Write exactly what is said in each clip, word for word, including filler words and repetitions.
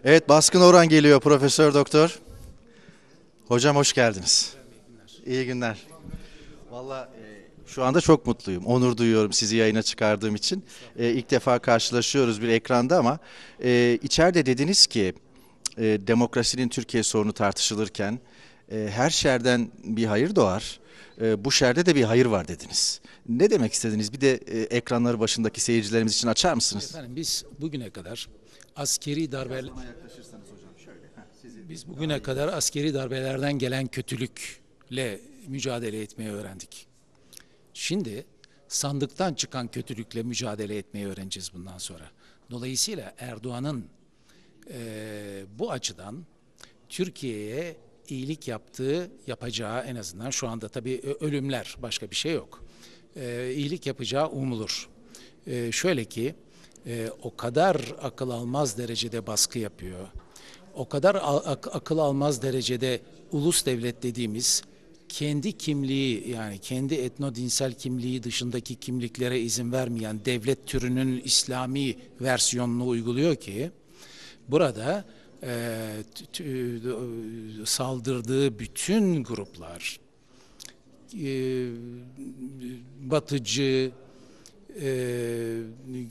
Evet, Baskın Orhan geliyor Profesör Doktor. Hocam hoş geldiniz. İyi günler. Valla şu anda çok mutluyum. Onur duyuyorum sizi yayına çıkardığım için. E, ilk defa karşılaşıyoruz bir ekranda ama e, içeride dediniz ki e, demokrasinin Türkiye sorunu tartışılırken e, her şerden bir hayır doğar. E, bu şerde de bir hayır var dediniz. Ne demek istediniz? Bir de e, ekranları başındaki seyircilerimiz için açar mısınız? Efendim biz bugüne kadar askeri darbe Yaklaşırsanız hocam şöyle. Heh, sizi biz bugüne kadar askeri darbelerden gelen kötülükle mücadele etmeyi öğrendik. Şimdi sandıktan çıkan kötülükle mücadele etmeyi öğreneceğiz bundan sonra. Dolayısıyla Erdoğan'ın eee, bu açıdan Türkiye'ye iyilik yaptığı, yapacağı en azından şu anda tabii ö- ölümler başka bir şey yok. Eee iyilik yapacağı umulur. Eee, şöyle ki e, o kadar akıl almaz derecede baskı yapıyor. O kadar a- ak- akıl almaz derecede ulus devlet dediğimiz kendi kimliği yani kendi etnodinsel kimliği dışındaki kimliklere izin vermeyen devlet türünün İslami versiyonunu uyguluyor ki burada e, t- t- saldırdığı bütün gruplar e, batıcı, e,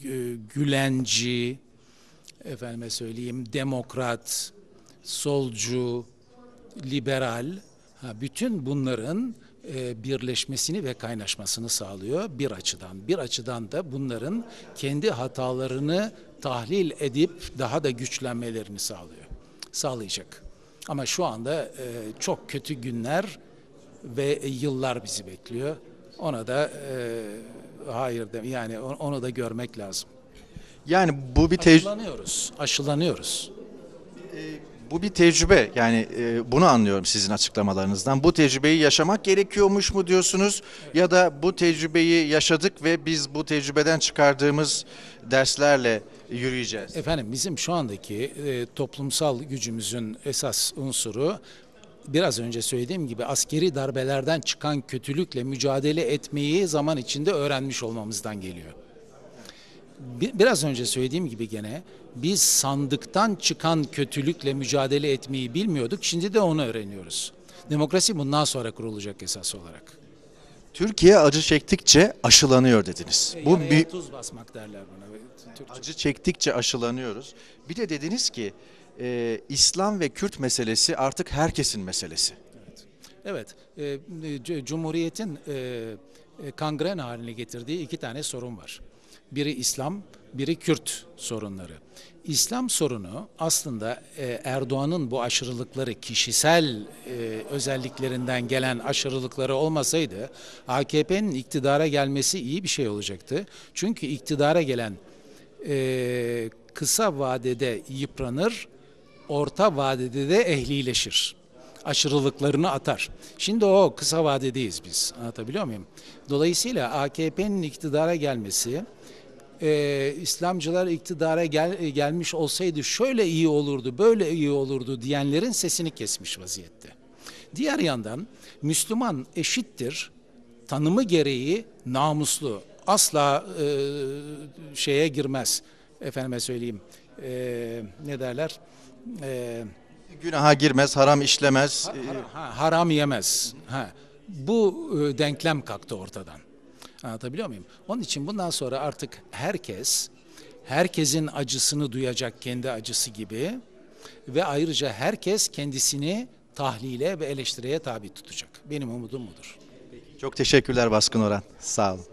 gülenci, efendime söyleyeyim demokrat, solcu, liberal, ha, bütün bunların e, birleşmesini ve kaynaşmasını sağlıyor bir açıdan. Bir açıdan da bunların kendi hatalarını tahlil edip daha da güçlenmelerini sağlıyor. Sağlayacak. Ama şu anda e, çok kötü günler ve yıllar bizi bekliyor. Ona da e, hayır de yani onu da görmek lazım. Yani bu bir tecrübe. Aşılanıyoruz, aşılanıyoruz. Bu bir tecrübe yani e, bunu anlıyorum sizin açıklamalarınızdan. Bu tecrübeyi yaşamak gerekiyormuş mu diyorsunuz ya da bu tecrübeyi yaşadık ve biz bu tecrübeden çıkardığımız derslerle yürüyeceğiz. Efendim bizim şu andaki e, toplumsal gücümüzün esas unsuru biraz önce söylediğim gibi askeri darbelerden çıkan kötülükle mücadele etmeyi zaman içinde öğrenmiş olmamızdan geliyor. Bi- Biraz önce söylediğim gibi gene biz sandıktan çıkan kötülükle mücadele etmeyi bilmiyorduk. Şimdi de onu öğreniyoruz. Demokrasi bundan sonra kurulacak esas olarak. Türkiye acı çektikçe aşılanıyor dediniz. E, Bu yaraya bir tuz basmak derler buna. Türkçe. acı çektikçe aşılanıyoruz. Bir de dediniz ki e, İslam ve Kürt meselesi artık herkesin meselesi. Evet, e, C- Cumhuriyet'in e, e, kangren haline getirdiği iki tane sorun var. Biri İslam, biri Kürt sorunları. İslam sorunu aslında e, Erdoğan'ın bu aşırılıkları, kişisel e, özelliklerinden gelen aşırılıkları olmasaydı A K P'nin iktidara gelmesi iyi bir şey olacaktı. Çünkü iktidara gelen e, kısa vadede yıpranır, orta vadede de ehlileşir. Aşırılıklarını atar. Şimdi o kısa vadedeyiz biz. Anlatabiliyor muyum? Dolayısıyla A K P'nin iktidara gelmesi, e, İslamcılar iktidara gel, gelmiş olsaydı şöyle iyi olurdu, böyle iyi olurdu diyenlerin sesini kesmiş vaziyette. Diğer yandan Müslüman eşittir, tanımı gereği namuslu, asla e, şeye girmez. Efendime söyleyeyim, e, ne derler? E, Günaha girmez, haram işlemez. Ha- E, haram, ha, haram yemez. Ha. Bu e, denklem kalktı ortadan. Anlatabiliyor muyum? Onun için bundan sonra artık herkes, herkesin acısını duyacak kendi acısı gibi ve ayrıca herkes kendisini tahlile ve eleştiriye tabi tutacak. Benim umudum budur. Çok teşekkürler Baskın Orhan. Sağ olun.